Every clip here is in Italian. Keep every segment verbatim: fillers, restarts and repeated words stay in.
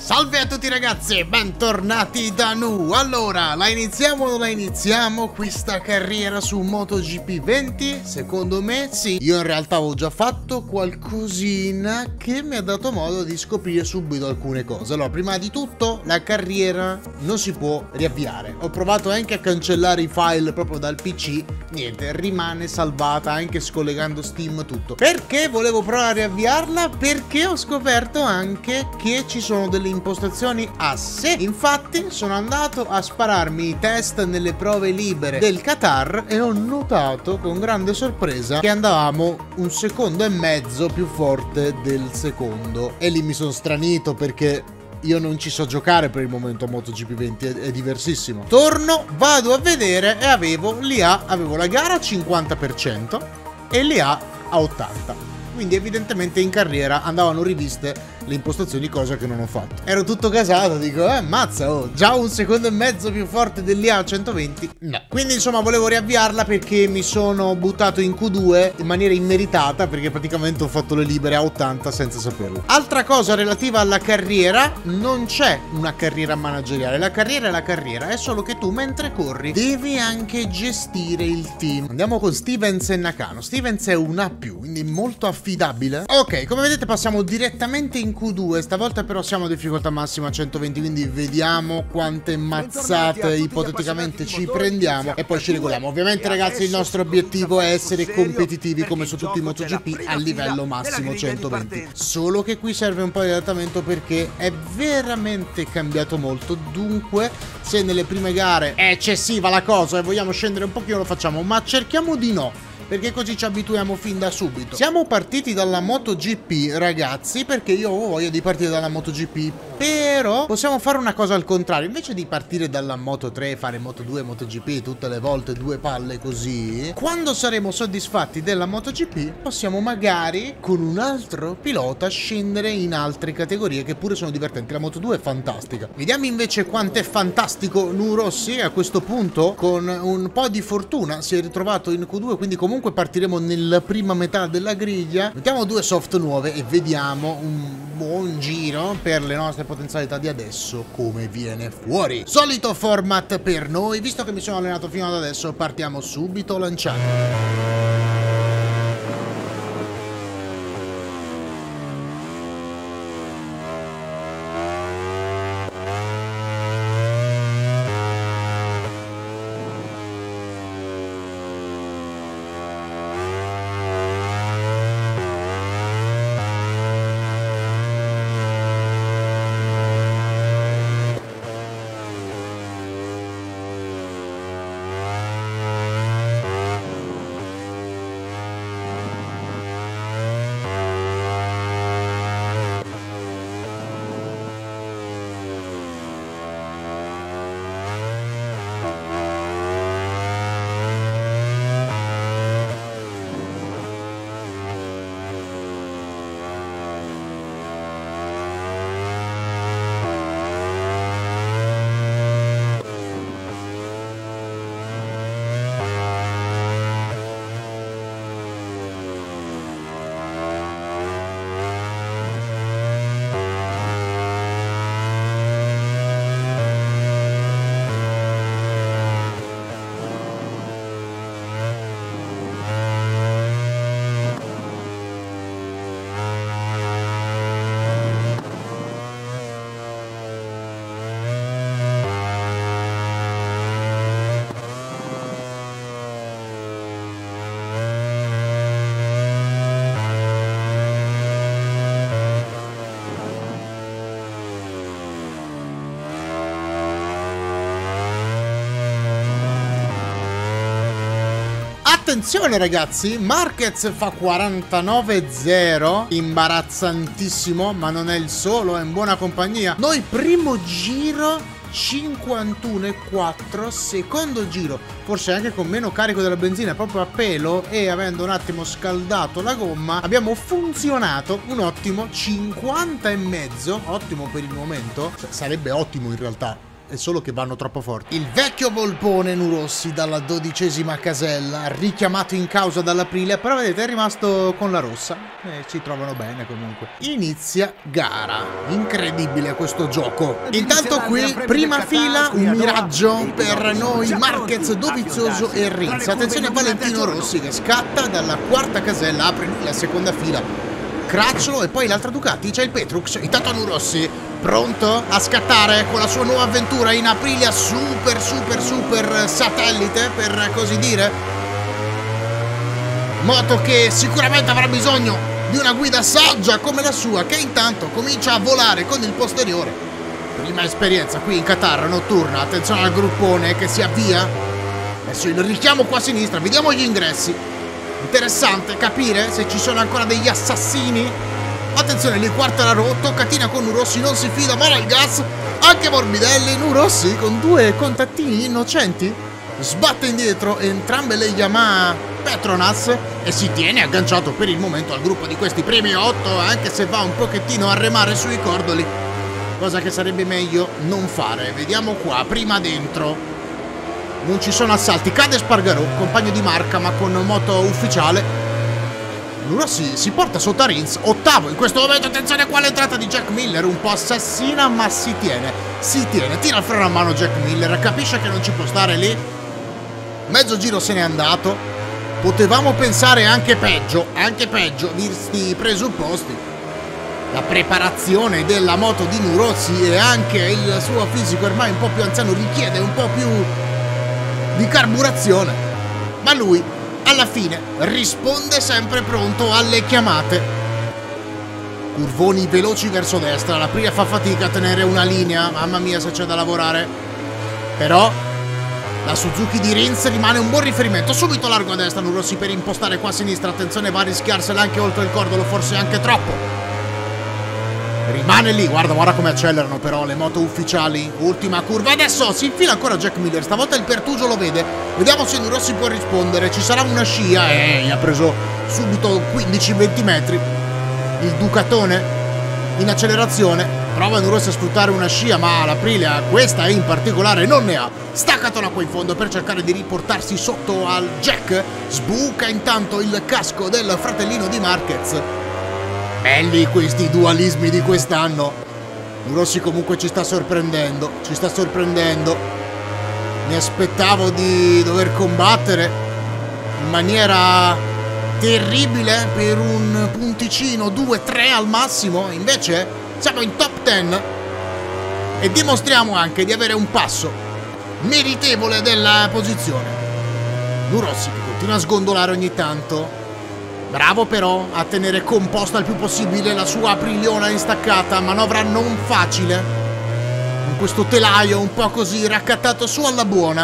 Salve a tutti ragazzi e bentornati da Nu. Allora, la iniziamo o non la iniziamo questa carriera su MotoGP venti? Secondo me sì. Io in realtà avevo già fatto qualcosina che mi ha dato modo di scoprire subito alcune cose. Allora, prima di tutto, la carriera non si può riavviare. Ho provato anche a cancellare i file proprio dal P C. Niente, rimane salvata anche scollegando Steam, tutto. Perché volevo provare a riavviarla? Perché ho scoperto anche che ci sono delle impostazioni asse. Infatti sono andato a spararmi i test nelle prove libere del Qatar e ho notato con grande sorpresa che andavamo un secondo e mezzo più forte del secondo. E lì mi sono stranito perché io non ci so giocare per il momento a MotoGP venti, è, è diversissimo. Torno, vado a vedere e avevo l'I A, avevo la gara a cinquanta per cento e l'I A a ottanta per cento. Quindi evidentemente in carriera andavano riviste le impostazioni, cosa che non ho fatto. Ero tutto casato, dico, eh, mazza, oh, già un secondo e mezzo più forte dell'I A a centoventi? No. Quindi insomma volevo riavviarla perché mi sono buttato in Q due in maniera immeritata, perché praticamente ho fatto le libere a ottanta senza saperlo. Altra cosa relativa alla carriera, non c'è una carriera manageriale, la carriera è la carriera, è solo che tu mentre corri devi anche gestire il team. Andiamo con Stevens e Nakano. Stevens è un A più, quindi molto affidabile. Ok, come vedete passiamo direttamente in Q due, stavolta però siamo a difficoltà massima a centoventi, quindi vediamo quante mazzate ipoteticamente ci prendiamo e poi ci regoliamo. Ovviamente ragazzi il nostro obiettivo è essere competitivi come su tutti i MotoGP a livello massimo centoventi, solo che qui serve un po' di adattamento perché è veramente cambiato molto. Dunque se nelle prime gare è eccessiva la cosa e vogliamo scendere un pochino lo facciamo, ma cerchiamo di no, perché così ci abituiamo fin da subito. Siamo partiti dalla MotoGP ragazzi, perché io ho voglia di partire dalla MotoGP, però possiamo fare una cosa al contrario. Invece di partire dalla Moto tre, fare Moto due, MotoGP tutte le volte, due palle così, quando saremo soddisfatti della MotoGP possiamo magari con un altro pilota scendere in altre categorie che pure sono divertenti. La Moto due è fantastica. Vediamo invece quanto è fantastico Nu Rossi a questo punto. Con un po' di fortuna si è ritrovato in Q due, quindi comunque partiremo nella prima metà della griglia. Mettiamo due soft nuove e vediamo un buon giro per le nostre potenzialità di adesso come viene fuori. Solito format per noi, visto che mi sono allenato fino ad adesso partiamo subito lanciando. Attenzione ragazzi, Marquez fa quarantanove zero, imbarazzantissimo, ma non è il solo, è in buona compagnia. Noi primo giro cinquantuno e quattro, secondo giro forse anche con meno carico della benzina, proprio a pelo, e avendo un attimo scaldato la gomma abbiamo funzionato un ottimo cinquanta e mezzo, ottimo per il momento, sarebbe ottimo in realtà è solo che vanno troppo forti. Il vecchio volpone Nurossi dalla dodicesima casella, richiamato in causa dall'Aprilia, però vedete è rimasto con la rossa e ci trovano bene comunque. Inizia gara, incredibile questo gioco. Intanto qui prima fila un miraggio per noi Marquez, Dovizioso e Rins. Attenzione Valentino Rossi che scatta dalla quarta casella, apre la seconda fila, Cracciolo e poi l'altra Ducati, c'è il Petrux. Intanto Nurossi pronto a scattare con la sua nuova avventura in Aprilia super super super satellite, per così dire, moto che sicuramente avrà bisogno di una guida saggia come la sua, che intanto comincia a volare con il posteriore. Prima esperienza qui in Qatar notturna. Attenzione al gruppone che si avvia. Adesso il richiamo qua a sinistra, vediamo gli ingressi. Interessante capire se ci sono ancora degli assassini. Attenzione lì, Quartararo, toccatina con Nurossi, non si fida, ma il gas. Anche Morbidelli, Nurossi con due contattini innocenti sbatte indietro entrambe le Yamaha Petronas e si tiene agganciato per il momento al gruppo di questi primi otto, anche se va un pochettino a remare sui cordoli, cosa che sarebbe meglio non fare. Vediamo qua, prima dentro non ci sono assalti, cade Spargarò, compagno di marca ma con moto ufficiale. Nurossi si porta sotto a Rins, ottavo in questo momento. Attenzione qua l'entrata di Jack Miller, un po' assassina ma si tiene, si tiene, tira il freno a mano Jack Miller, capisce che non ci può stare lì, mezzo giro se n'è andato. Potevamo pensare anche peggio, anche peggio, visti i presupposti. La preparazione della moto di Nurossi e anche il suo fisico ormai un po' più anziano richiede un po' più di carburazione, ma lui alla fine risponde sempre pronto alle chiamate. Curvoni veloci verso destra, la Aprilia fa fatica a tenere una linea, mamma mia se c'è da lavorare, però la Suzuki di Rins rimane un buon riferimento. Subito largo a destra Nurossi per impostare qua a sinistra, attenzione va a rischiarsela anche oltre il cordolo, forse anche troppo. Rimane lì, guarda, guarda come accelerano però le moto ufficiali. Ultima curva, adesso si infila ancora Jack Miller, stavolta il Pertugio lo vede. Vediamo se Nurossi può rispondere, ci sarà una scia e eh, ha preso subito quindici venti metri. Il Ducatone in accelerazione, prova Nurossi a sfruttare una scia ma l'Aprilia, questa in particolare, non ne ha. Staccatola qua in fondo per cercare di riportarsi sotto al Jack. Sbuca intanto il casco del fratellino di Marquez. Belli questi dualismi di quest'anno. Nurossi comunque ci sta sorprendendo, ci sta sorprendendo. Mi aspettavo di dover combattere in maniera terribile per un punticino, due tre al massimo. Invece siamo in top dieci e dimostriamo anche di avere un passo meritevole della posizione. Nurossi che continua a sgondolare ogni tanto. Bravo però a tenere composta il più possibile la sua Apriliona in staccata, manovra non facile, con questo telaio un po' così raccattato su alla buona.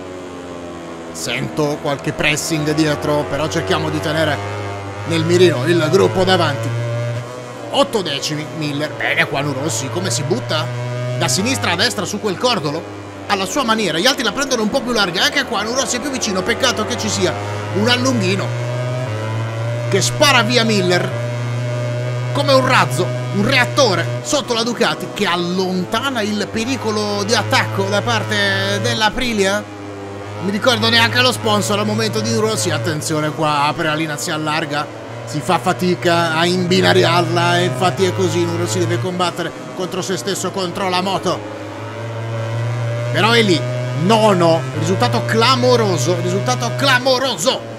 Sento qualche pressing dietro, però cerchiamo di tenere nel mirino il gruppo davanti. otto decimi Miller, bene qua Nurossi, come si butta da sinistra a destra su quel cordolo, alla sua maniera, gli altri la prendono un po' più larga, anche qua Nurossi è più vicino, peccato che ci sia un allunghino che spara via Miller come un razzo, un reattore sotto la Ducati, che allontana il pericolo di attacco da parte dell'Aprilia. Non mi ricordo neanche lo sponsor al momento di Nurossi. Attenzione qua, apre la linea, si allarga, si fa fatica a imbinariarla e infatti è così. Nurossi deve combattere contro se stesso, contro la moto, però è lì, nono, risultato clamoroso, risultato clamoroso.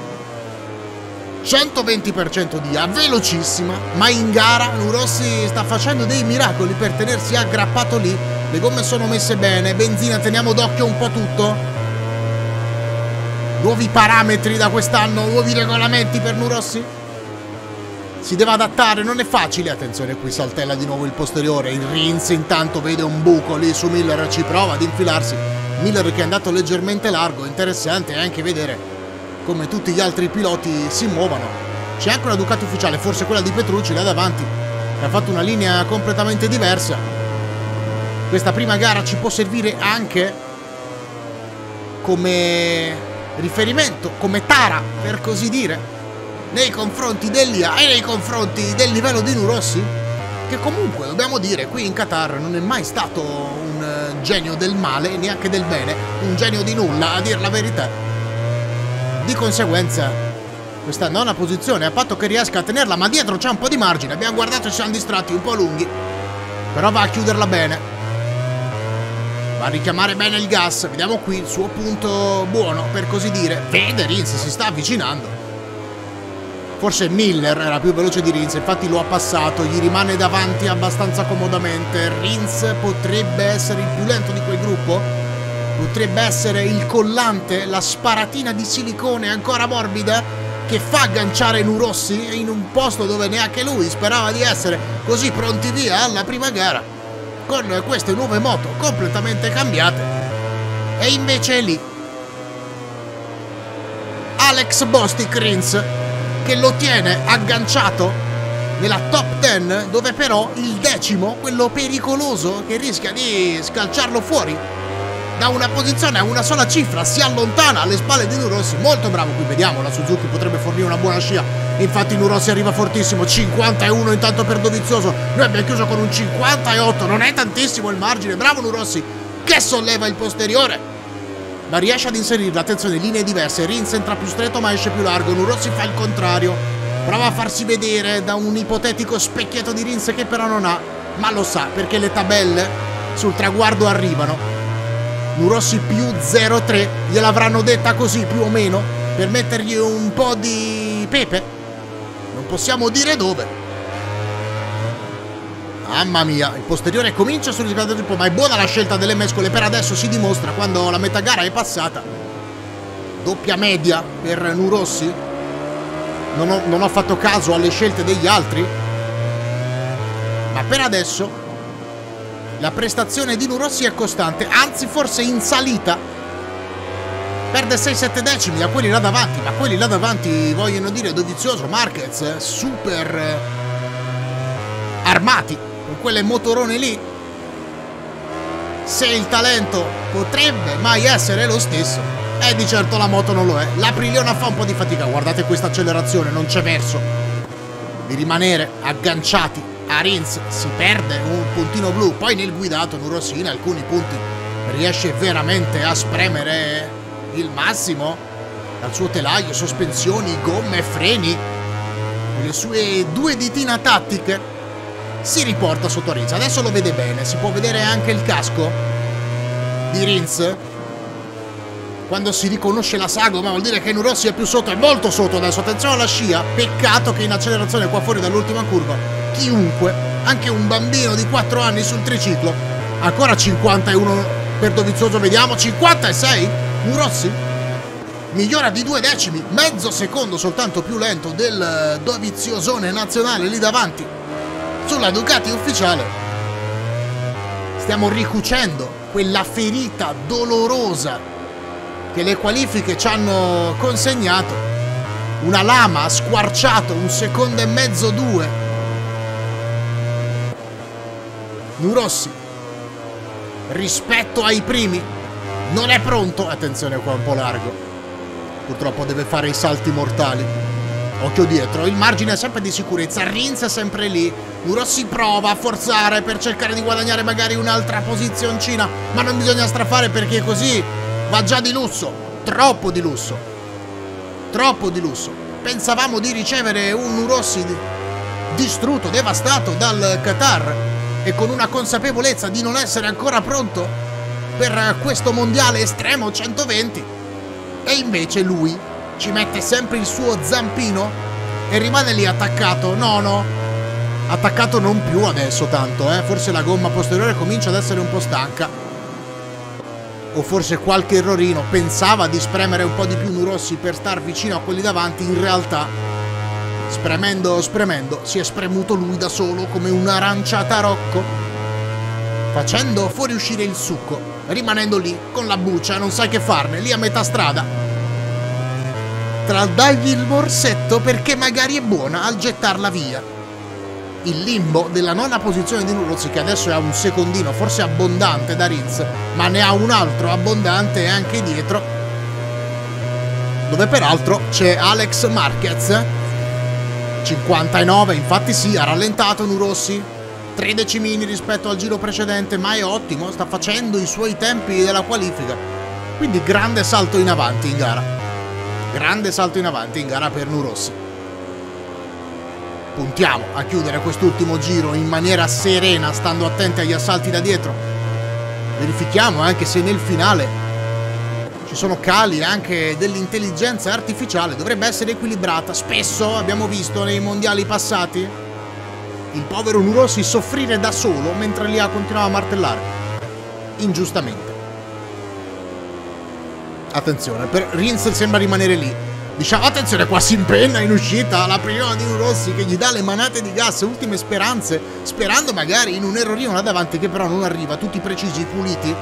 centoventi per cento di A, velocissima, ma in gara Nurossi sta facendo dei miracoli per tenersi aggrappato lì. Le gomme sono messe bene, benzina, teniamo d'occhio un po' tutto. Nuovi parametri da quest'anno, nuovi regolamenti per Nurossi. Si deve adattare, non è facile. Attenzione qui, saltella di nuovo il posteriore. Il Rins intanto vede un buco lì su Miller, ci prova ad infilarsi. Miller che è andato leggermente largo, interessante anche vedere come tutti gli altri piloti si muovono. C'è anche una Ducati ufficiale, forse quella di Petrucci là davanti, che ha fatto una linea completamente diversa. Questa prima gara ci può servire anche come riferimento, come tara per così dire, nei confronti dell'I A e nei confronti del livello di Nurossi, che comunque, dobbiamo dire, qui in Qatar non è mai stato un uh, genio del male, neanche del bene, un genio di nulla, a dir la verità. Di conseguenza, questa nona posizione, a patto che riesca a tenerla, ma dietro c'è un po' di margine, abbiamo guardato e ci siamo distratti un po' lunghi, però va a chiuderla bene, va a richiamare bene il gas, vediamo qui il suo punto buono, per così dire. Vede, Rins si sta avvicinando. Forse Miller era più veloce di Rins, infatti lo ha passato, gli rimane davanti abbastanza comodamente. Rins potrebbe essere il più lento di quel gruppo? Potrebbe essere il collante, la sparatina di silicone ancora morbida che fa agganciare Nurossi in un posto dove neanche lui sperava di essere, così pronti via alla prima gara, con queste nuove moto completamente cambiate. E invece è lì Alex Bostic Rins, che lo tiene agganciato nella top dieci, dove però il decimo, quello pericoloso che rischia di scalciarlo fuori da una posizione a una sola cifra, si allontana alle spalle di Nurossi. Molto bravo, qui vediamo, la Suzuki potrebbe fornire una buona scia, infatti Nurossi arriva fortissimo, cinquantuno intanto per Dovizioso, noi abbiamo chiuso con un cinquantotto, non è tantissimo il margine, bravo Nurossi che solleva il posteriore, ma riesce ad inserirla. Attenzione, linee diverse, Rins entra più stretto ma esce più largo, Nurossi fa il contrario, prova a farsi vedere da un ipotetico specchietto di Rins che però non ha, ma lo sa perché le tabelle sul traguardo arrivano. Nurossi più zero virgola tre, gliel'avranno detta così più o meno, per mettergli un po' di pepe, non possiamo dire dove. Mamma mia, il posteriore comincia sul riscaldamento del po', ma è buona la scelta delle mescole, per adesso si dimostra quando la metà gara è passata. Doppia media per Nurossi, non ho, non ho fatto caso alle scelte degli altri, ma per adesso la prestazione di Nurossi è costante, anzi forse in salita. Perde sei sette decimi da quelli là davanti, ma quelli là davanti vogliono dire Dovizioso, Marquez, super armati con quelle motorone lì. Se il talento potrebbe mai essere lo stesso, e di certo la moto non lo è. L'Apriliona fa un po' di fatica, guardate questa accelerazione, non c'è verso di rimanere agganciati a Rins, si perde un puntino blu. Poi nel guidato Nurossi in alcuni punti riesce veramente a spremere il massimo dal suo telaio, sospensioni, gomme e freni, con le sue due ditine tattiche si riporta sotto Rins. Adesso lo vede bene, si può vedere anche il casco di Rins. Quando si riconosce la sagoma vuol dire che Nurossi è più sotto, è molto sotto adesso. Attenzione alla scia, peccato che in accelerazione qua fuori dall'ultima curva chiunque, anche un bambino di quattro anni sul triciclo. Ancora cinquantuno per Dovizioso, vediamo, cinquantasei Nurossi, migliora di due decimi, mezzo secondo soltanto più lento del Doviziosone nazionale lì davanti sulla Ducati ufficiale. Stiamo ricucendo quella ferita dolorosa che le qualifiche ci hanno consegnato. Una lama ha squarciato un secondo e mezzo, due. Nurossi rispetto ai primi non è pronto. Attenzione qua, un po' largo, purtroppo deve fare i salti mortali. Occhio dietro, il margine è sempre di sicurezza, Rins è sempre lì. Nurossi prova a forzare per cercare di guadagnare magari un'altra posizioncina, ma non bisogna strafare perché così va già di lusso, troppo di lusso, troppo di lusso. Pensavamo di ricevere un Nurossi distrutto, devastato dal Qatar, e con una consapevolezza di non essere ancora pronto per questo mondiale estremo centoventi, e invece lui ci mette sempre il suo zampino e rimane lì attaccato. No, no, attaccato non più adesso tanto, eh. Forse la gomma posteriore comincia ad essere un po' stanca, o forse qualche errorino. Pensava di spremere un po' di più Nurossi per star vicino a quelli davanti, in realtà spremendo, spremendo si è spremuto lui da solo come un'arancia a tarocco, facendo fuoriuscire il succo, rimanendo lì con la buccia, non sai che farne, lì a metà strada tra dargli il morsetto perché magari è buona al gettarla via. Il limbo della nona posizione di Nurossi, che adesso è a un secondino forse abbondante da Rins, ma ne ha un altro abbondante anche dietro, dove peraltro c'è Alex Marquez, cinquantanove. Infatti sì, ha rallentato Nurossi, tre decimini rispetto al giro precedente, ma è ottimo, sta facendo i suoi tempi della qualifica. Quindi grande salto in avanti in gara. Grande salto in avanti in gara per Nurossi. Puntiamo a chiudere quest'ultimo giro in maniera serena, stando attenti agli assalti da dietro. Verifichiamo anche se nel finale ci sono cali anche dell'intelligenza artificiale. Dovrebbe essere equilibrata. Spesso abbiamo visto nei mondiali passati il povero Nurossi soffrire da solo mentre Lia continuava a martellare. Ingiustamente. Attenzione, per Rins sembra rimanere lì. Diciamo, attenzione, qua si impenna in uscita la prima di Nurossi che gli dà le manate di gas, ultime speranze, sperando magari in un errorino là davanti che però non arriva, tutti precisi, puliti.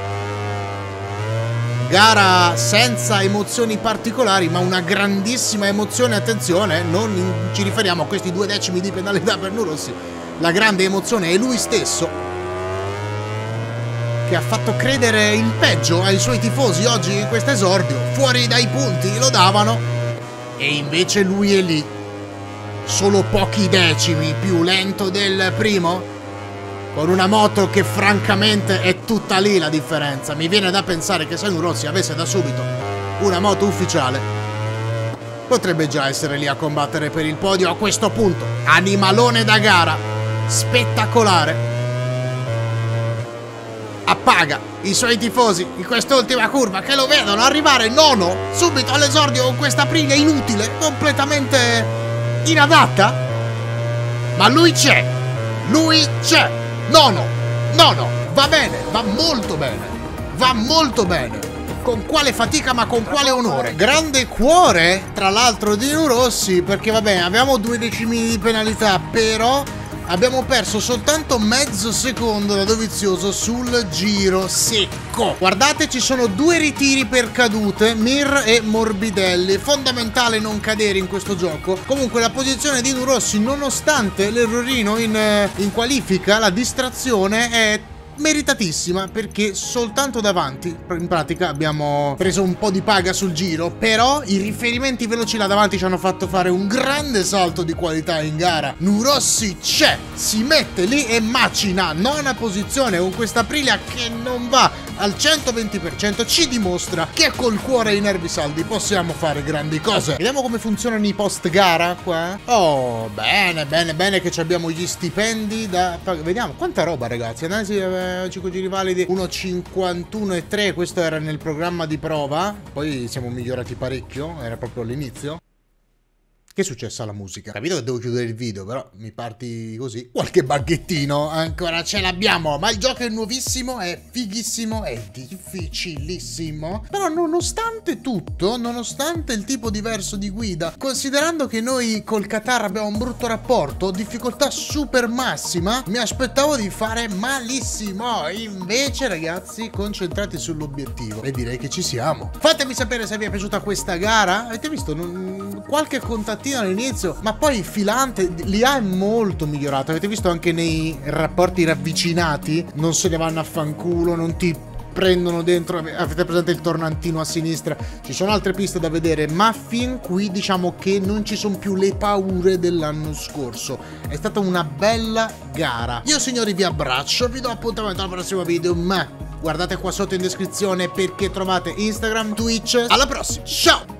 Gara senza emozioni particolari, ma una grandissima emozione, attenzione, non in, ci riferiamo a questi due decimi di penalità per Nurossi. La grande emozione è lui stesso, che ha fatto credere il peggio ai suoi tifosi oggi in questo esordio. Fuori dai punti lo davano e invece lui è lì, solo pochi decimi più lento del primo, con una moto che francamente è tutta lì la differenza. Mi viene da pensare che se Nurossi avesse da subito una moto ufficiale potrebbe già essere lì a combattere per il podio a questo punto. Animalone da gara, spettacolare. Appaga i suoi tifosi in quest'ultima curva che lo vedono arrivare nono subito all'esordio con questa Aprilia inutile, completamente inadatta. Ma lui c'è, lui c'è. Nono, nono, va bene, va molto bene, va molto bene. Con quale fatica ma con quale onore. Grande cuore tra l'altro di Nurossi, perché va bene, abbiamo due decimi di penalità, però abbiamo perso soltanto mezzo secondo da Dovizioso sul giro secco. Guardate, ci sono due ritiri per cadute, Mir e Morbidelli. Fondamentale non cadere in questo gioco. Comunque la posizione di Nurossi, nonostante l'errorino in, in qualifica, la distrazione è meritatissima, perché soltanto davanti in pratica abbiamo preso un po' di paga sul giro, però i riferimenti veloci là davanti ci hanno fatto fare un grande salto di qualità in gara. Nurossi c'è, si mette lì e macina nona posizione con questa Aprilia che non va al centoventi per cento, ci dimostra che col cuore e i nervi saldi possiamo fare grandi cose. Vediamo come funzionano i post gara qua. Oh, bene, bene, bene che abbiamo gli stipendi da... Vediamo, quanta roba ragazzi, analisi eh, cinque giri validi, uno cinquantuno e tre, questo era nel programma di prova, poi siamo migliorati parecchio, era proprio all'inizio. Che è successo alla musica? Capito che devo chiudere il video, però mi parti così. Qualche baghettino ancora ce l'abbiamo, ma il gioco è nuovissimo, è fighissimo, è difficilissimo. Però nonostante tutto, nonostante il tipo diverso di guida, considerando che noi col Qatar abbiamo un brutto rapporto, difficoltà super massima, mi aspettavo di fare malissimo. Invece ragazzi, concentrati sull'obiettivo e direi che ci siamo. Fatemi sapere se vi è piaciuta questa gara. Avete visto? Non... qualche contatto all'inizio, ma poi filante, l'I A è molto migliorato. Avete visto anche nei rapporti ravvicinati, non se ne vanno a fanculo, non ti prendono dentro. Avete presente il tornantino a sinistra? Ci sono altre piste da vedere, ma fin qui diciamo che non ci sono più le paure dell'anno scorso. È stata una bella gara. Io signori vi abbraccio, vi do appuntamento al prossimo video, ma guardate qua sotto in descrizione perché trovate Instagram, Twitch. Alla prossima, ciao!